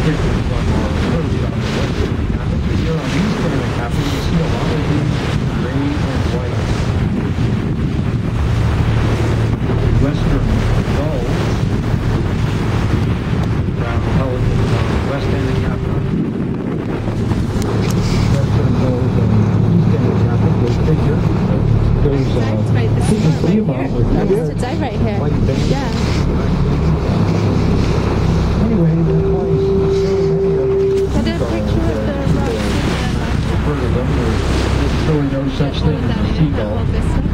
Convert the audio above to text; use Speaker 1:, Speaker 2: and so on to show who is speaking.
Speaker 1: pictures on our coast on the western Anacapa. But here on eastern Anacapa, you see a lot of these gray and white. Western gulls, brown pelicans on west Anacapa. Western gulls on east Anacapa, go figure. There's
Speaker 2: right, this is
Speaker 1: right
Speaker 2: here.
Speaker 1: with
Speaker 2: Used to die right here.
Speaker 1: white bands.
Speaker 2: Yeah.
Speaker 1: Anyway, that's why you see so many of these
Speaker 2: I did a picture of the rock.
Speaker 1: heard of them. There's really no such thing as a seagull.